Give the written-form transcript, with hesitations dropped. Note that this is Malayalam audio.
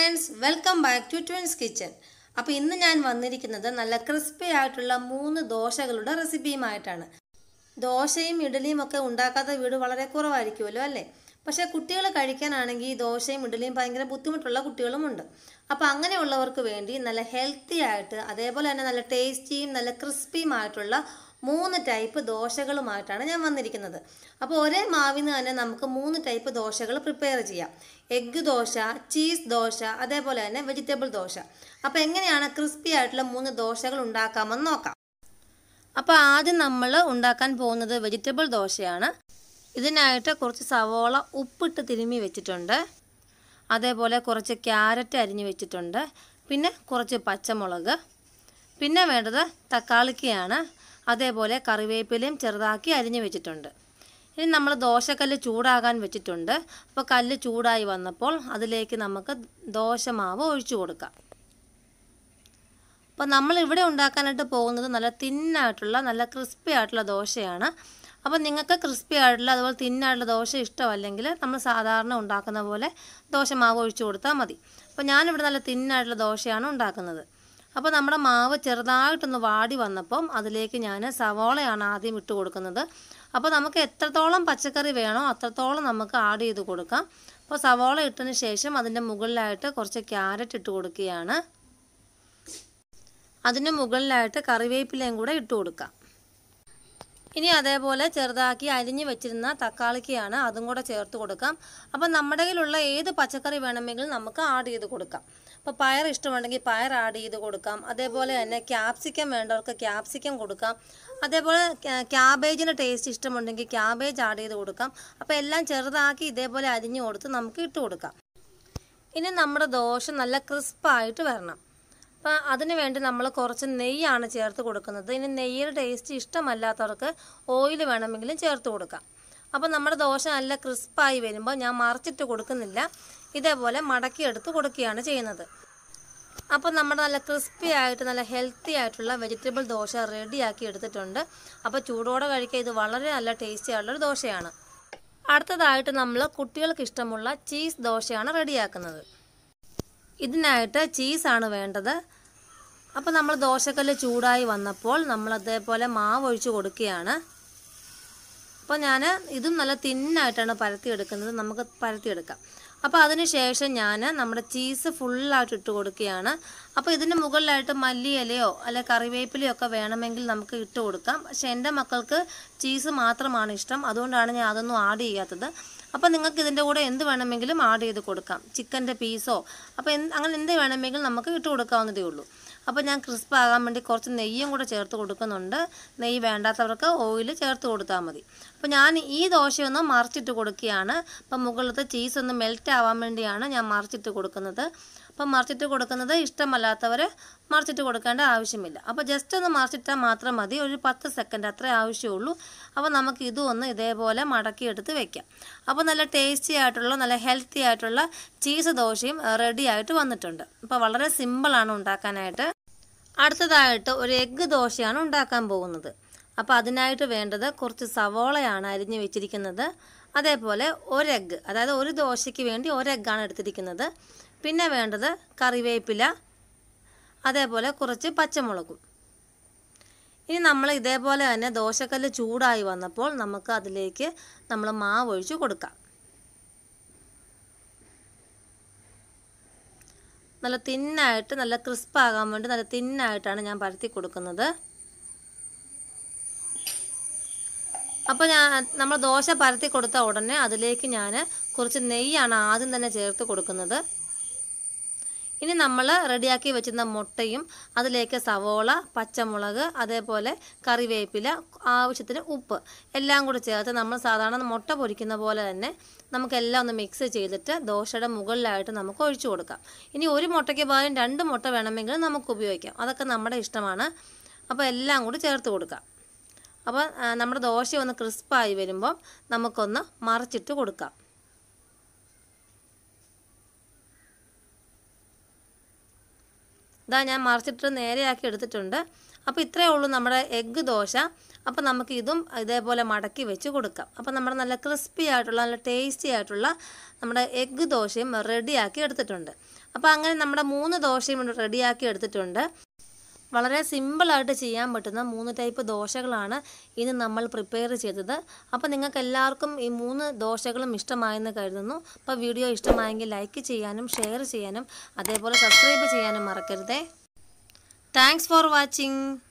friends, welcome back to Twins Kitchen. അപ്പോൾ ഇന്ന് ഞാൻ വന്നിരിക്കുന്നത് നല്ല ക്രിസ്പി ആയിട്ടുള്ള 3 ദോശകളുടെ റെസിപ്പിയുമായിട്ടാണ്. ദോശയും ഇഡ്ഡലിയും ഒക്കെ ഉണ്ടാക്കാത്ത വീട് വളരെ കുറവായിരിക്കുമല്ലോ അല്ലേ? പക്ഷേ കുട്ടികൾ കഴിക്കാനാണെങ്കിൽ ദോശയും ഇഡ്ഡലിയും ഭയങ്കര ബുദ്ധിമുട്ടുള്ള കുട്ടികളുമുണ്ട്. അപ്പോൾ അങ്ങനെയുള്ളവർക്ക് വേണ്ടി നല്ല ഹെൽത്തി ആയിട്ട് അതേപോലെ തന്നെ നല്ല ടേസ്റ്റിയും നല്ല ക്രിസ്പിയുമായിട്ടുള്ള 3 ടൈപ്പ് ദോശകളുമായിട്ടാണ് ഞാൻ വന്നിരിക്കുന്നത്. അപ്പോൾ ഒരേ മാവിന് തന്നെ നമുക്ക് 3 ടൈപ്പ് ദോശകൾ പ്രിപ്പയർ ചെയ്യാം. എഗ്ഗ് ദോശ, ചീസ് ദോശ, അതേപോലെ തന്നെ വെജിറ്റബിൾ ദോശ. അപ്പോൾ എങ്ങനെയാണ് ക്രിസ്പി ആയിട്ടുള്ള 3 ദോശകൾ ഉണ്ടാക്കാമെന്ന് നോക്കാം. അപ്പോൾ ആദ്യം നമ്മൾ ഉണ്ടാക്കാൻ പോകുന്നത് വെജിറ്റബിൾ ദോശയാണ്. ഇതിനായിട്ട് കുറച്ച് സവോള ഉപ്പിട്ട് തിരുമ്മി വെച്ചിട്ടുണ്ട്. അതേപോലെ കുറച്ച് ക്യാരറ്റ് അരിഞ്ഞു വെച്ചിട്ടുണ്ട്. പിന്നെ കുറച്ച് പച്ചമുളക്, പിന്നെ വേണ്ടത് തക്കാളിക്കയാണ്. അതേപോലെ കറിവേപ്പിലയും ചെറുതാക്കി അരിഞ്ഞു വെച്ചിട്ടുണ്ട്. ഇനി നമ്മൾ ദോശക്കല്ല് ചൂടാകാൻ വെച്ചിട്ടുണ്ട്. അപ്പോൾ കല്ല് ചൂടായി വന്നപ്പോൾ അതിലേക്ക് നമുക്ക് ദോശമാവ് ഒഴിച്ചു കൊടുക്കാം. അപ്പോൾ നമ്മളിവിടെ ഉണ്ടാക്കാനായിട്ട് പോകുന്നത് നല്ല തിന്നായിട്ടുള്ള നല്ല ക്രിസ്പി ആയിട്ടുള്ള ദോശയാണ്. അപ്പോൾ നിങ്ങൾക്ക് ക്രിസ്പി ആയിട്ടുള്ള അതുപോലെ തിന്നായിട്ടുള്ള ദോശ ഇഷ്ടമല്ലെങ്കിൽ നമ്മൾ സാധാരണ ഉണ്ടാക്കുന്ന പോലെ ദോശമാവ് ഒഴിച്ചു കൊടുത്താൽ മതി. അപ്പോൾ ഞാനിവിടെ നല്ല തിന്നായിട്ടുള്ള ദോശയാണ് ഉണ്ടാക്കുന്നത്. അപ്പോൾ നമ്മുടെ മാവ് ചെറുതായിട്ടൊന്ന് വാടി വന്നപ്പം അതിലേക്ക് ഞാൻ സവോളയാണ് ആദ്യം ഇട്ട് കൊടുക്കുന്നത്. അപ്പോൾ നമുക്ക് എത്രത്തോളം പച്ചക്കറി വേണോ അത്രത്തോളം നമുക്ക് ആഡ് ചെയ്ത് കൊടുക്കാം. അപ്പോൾ സവോള ഇട്ടതിന് ശേഷം അതിൻ്റെ മുകളിലായിട്ട് കുറച്ച് ക്യാരറ്റ് ഇട്ട് കൊടുക്കുകയാണ്. അതിന് മുകളിലായിട്ട് കറിവേപ്പിലയും കൂടെ ഇട്ട് കൊടുക്കാം. ഇനി അതേപോലെ ചെറുതാക്കി അരിഞ്ഞു വെച്ചിരുന്ന തക്കാളിക്കയാണ് അതും കൂടെ ചേർത്ത് കൊടുക്കാം. അപ്പം നമ്മുടെ കയ്യിലുള്ള ഏത് പച്ചക്കറി വേണമെങ്കിലും നമുക്ക് ആഡ് ചെയ്ത് കൊടുക്കാം. അപ്പോൾ പയർ ഇഷ്ടമുണ്ടെങ്കിൽ പയർ ആഡ് ചെയ്ത് കൊടുക്കാം. അതേപോലെ തന്നെ ക്യാപ്സിക്കം വേണ്ടവർക്ക് ക്യാപ്സിക്കം കൊടുക്കാം. അതേപോലെ ക്യാബേജിൻ്റെ ടേസ്റ്റ് ഇഷ്ടമുണ്ടെങ്കിൽ ക്യാബേജ് ആഡ് ചെയ്ത് കൊടുക്കാം. അപ്പോൾ എല്ലാം ചെറുതാക്കി ഇതേപോലെ അരിഞ്ഞു കൊടുത്ത് നമുക്ക് ഇട്ട് കൊടുക്കാം. ഇനി നമ്മുടെ ദോശ നല്ല ക്രിസ്പായിട്ട് വരണം. അപ്പോൾ അതിന് വേണ്ടി നമ്മൾ കുറച്ച് നെയ്യാണ് ചേർത്ത് കൊടുക്കുന്നത്. ഇനി നെയ്യുടെ ടേസ്റ്റ് ഇഷ്ടമല്ലാത്തവർക്ക് ഓയിൽ വേണമെങ്കിലും ചേർത്ത് കൊടുക്കാം. അപ്പോൾ നമ്മുടെ ദോശ നല്ല ക്രിസ്പായി വരുമ്പോൾ ഞാൻ മറിച്ചിട്ട് കൊടുക്കുന്നില്ല, ഇതേപോലെ മടക്കിയെടുത്ത് കൊടുക്കുകയാണ് ചെയ്യുന്നത്. അപ്പോൾ നമ്മുടെ നല്ല ക്രിസ്പി ആയിട്ട് നല്ല ഹെൽത്തി ആയിട്ടുള്ള വെജിറ്റബിൾ ദോശ റെഡിയാക്കി എടുത്തിട്ടുണ്ട്. അപ്പോൾ ചൂടോടെ കഴിക്കാൻ ഇത് വളരെ നല്ല ടേസ്റ്റി ആയിട്ടുള്ളൊരു ദോശയാണ്. അടുത്തതായിട്ട് നമ്മൾ കുട്ടികൾക്ക് ഇഷ്ടമുള്ള ചീസ് ദോശയാണ് റെഡിയാക്കുന്നത്. ഇതിനായിട്ട് ചീസാണ് വേണ്ടത്. അപ്പോൾ നമ്മൾ ദോശക്കല്ല് ചൂടായി വന്നപ്പോൾ നമ്മൾ അതേപോലെ മാവ് ഒഴിച്ച് കൊടുക്കുകയാണ്. അപ്പോൾ ഞാൻ ഇതും നല്ല തിന്നായിട്ടാണ് പരത്തിയെടുക്കുന്നത്. നമുക്ക് പരത്തിയെടുക്കാം. അപ്പോൾ അതിന് ശേഷം ഞാൻ നമ്മുടെ ചീസ് ഫുള്ളായിട്ട് ഇട്ട് കൊടുക്കുകയാണ്. അപ്പോൾ ഇതിന് മുകളിലായിട്ട് മല്ലിയിലയോ അല്ലെ കറിവേപ്പിലയോ ഒക്കെ വേണമെങ്കിൽ നമുക്ക് ഇട്ട് കൊടുക്കാം. പക്ഷേ എൻ്റെ മക്കൾക്ക് ചീസ് മാത്രമാണ് ഇഷ്ടം, അതുകൊണ്ടാണ് ഞാൻ അതൊന്നും ആഡ് ചെയ്യാത്തത്. അപ്പോൾ നിങ്ങൾക്ക് ഇതിൻ്റെ കൂടെ എന്ത് വേണമെങ്കിലും ആഡ് ചെയ്ത് കൊടുക്കാം, ചിക്കൻ്റെ പീസോ അപ്പോൾ അങ്ങനെ എന്ത് വേണമെങ്കിലും നമുക്ക് ഇട്ട് കൊടുക്കാവുന്നതേ ഉള്ളൂ. അപ്പോൾ ഞാൻ ക്രിസ്പ് ആകാൻ വേണ്ടി കുറച്ച് നെയ്യും കൂടെ ചേർത്ത് കൊടുക്കുന്നുണ്ട്. നെയ്യ് വേണ്ടാത്തവർക്ക് ഓയിൽ ചേർത്ത് കൊടുത്താൽ മതി. അപ്പോൾ ഞാൻ ഈ ദോശയൊന്ന് മറിച്ചിട്ട് കൊടുക്കുകയാണ്. അപ്പം മുകളിലത്തെ ചീസ് ഒന്ന് മെൽറ്റ് ആവാൻ വേണ്ടിയാണ് ഞാൻ മറിച്ചിട്ട് കൊടുക്കുന്നത്. അപ്പം മറിച്ചിട്ട് കൊടുക്കുന്നത് ഇഷ്ടമല്ലാത്തവർ മറിച്ചിട്ട് കൊടുക്കേണ്ട ആവശ്യമില്ല. അപ്പോൾ ജസ്റ്റ് ഒന്ന് മറിച്ചിട്ടാൽ മാത്രം മതി, ഒരു 10 സെക്കൻഡ് അത്രേ ആവശ്യമുള്ളൂ. അപ്പോൾ നമുക്ക് ഇതും ഒന്ന് ഇതേപോലെ മടക്കിയെടുത്ത് വെക്കാം. അപ്പോൾ നല്ല ടേസ്റ്റി ആയിട്ടുള്ള നല്ല ഹെൽത്തി ആയിട്ടുള്ള ചീസ് ദോശയും റെഡി ആയിട്ട് വന്നിട്ടുണ്ട്. അപ്പോൾ വളരെ സിമ്പിളാണ് ഉണ്ടാക്കാനായിട്ട്. അടുത്തതായിട്ട് ഒരു എഗ്ഗ് ദോശയാണ് ഉണ്ടാക്കാൻ പോകുന്നത്. അപ്പോൾ അതിനായിട്ട് വേണ്ടത് കുറച്ച് സവോളയാണ് അരിഞ്ഞ് വെച്ചിരിക്കുന്നത്. അതേപോലെ ഒരു എഗ്ഗ്, അതായത് ഒരു ദോശയ്ക്ക് വേണ്ടി ഒരു എഗ്ഗാണ് എടുത്തിരിക്കുന്നത്. പിന്നെ വേണ്ടത് കറിവേപ്പില, അതേപോലെ കുറച്ച് പച്ചമുളകും. ഇനി നമ്മൾ ഇതേപോലെ തന്നെ ദോശക്കല്ല് ചൂടായി വന്നപ്പോൾ നമുക്ക് അതിലേക്ക് നമ്മൾ മാവ് ഒഴിച്ച് കൊടുക്കാം. നല്ല തിന്നായിട്ട് നല്ല ക്രിസ്പാകാൻ വേണ്ടി നല്ല തിന്നായിട്ടാണ് ഞാൻ പരത്തി കൊടുക്കുന്നത്. അപ്പോൾ നമ്മൾ ദോശ പരത്തി കൊടുത്ത ഉടനെ അതിലേക്ക് ഞാൻ കുറച്ച് നെയ്യാണ് ആദ്യം തന്നെ ചേർത്ത് കൊടുക്കുന്നത്. ഇനി നമ്മൾ റെഡിയാക്കി വെച്ചിരുന്ന മുട്ടയും അതിലേക്ക് സവോള, പച്ചമുളക്, അതേപോലെ കറിവേപ്പില, ആവശ്യത്തിന് ഉപ്പ് എല്ലാം കൂടി ചേർത്ത് നമ്മൾ സാധാരണ മുട്ട പൊരിക്കുന്ന പോലെ തന്നെ നമുക്കെല്ലാം ഒന്ന് മിക്സ് ചെയ്തിട്ട് ദോശയുടെ മുകളിലായിട്ട് നമുക്ക് ഒഴിച്ചു കൊടുക്കാം. ഇനി ഒരു മുട്ടയ്ക്ക് പകരം 2 മുട്ട വേണമെങ്കിൽ നമുക്ക് ഉപയോഗിക്കാം, അതൊക്കെ നമ്മുടെ ഇഷ്ടമാണ്. അപ്പോൾ എല്ലാം കൂടി ചേർത്ത് കൊടുക്കാം. അപ്പോൾ നമ്മുടെ ദോശ ഒന്ന് ക്രിസ്പായി വരുമ്പം നമുക്കൊന്ന് മറിച്ചിട്ട് കൊടുക്കാം. ഇതാ ഞാൻ മറിച്ചിട്ട് നേരെയാക്കി എടുത്തിട്ടുണ്ട്. അപ്പോൾ ഇത്രയേ ഉള്ളൂ നമ്മുടെ എഗ്ഗ് ദോശ. അപ്പോൾ നമുക്ക് ഇതും ഇതേപോലെ മടക്കി വെച്ച് കൊടുക്കാം. അപ്പോൾ നമ്മുടെ നല്ല ക്രിസ്പി ആയിട്ടുള്ള നല്ല ടേസ്റ്റി ആയിട്ടുള്ള നമ്മുടെ എഗ്ഗ് ദോശയും റെഡിയാക്കി എടുത്തിട്ടുണ്ട്. അപ്പോൾ അങ്ങനെ നമ്മുടെ 3 ദോശയും റെഡിയാക്കി എടുത്തിട്ടുണ്ട്. വളരെ സിമ്പിളായിട്ട് ചെയ്യാൻ പറ്റുന്ന 3 ടൈപ്പ് ദോശകളാണ് ഇന്ന് നമ്മൾ പ്രിപ്പയർ ചെയ്തത്. അപ്പോൾ നിങ്ങൾക്ക് എല്ലാവർക്കും ഈ 3 ദോശകളും ഇഷ്ടമായെന്ന് കരുതുന്നു. അപ്പോൾ വീഡിയോ ഇഷ്ടമായെങ്കിൽ ലൈക്ക് ചെയ്യാനും ഷെയർ ചെയ്യാനും അതേപോലെ സബ്സ്ക്രൈബ് ചെയ്യാനും മറക്കരുതേ. Thanks for watching.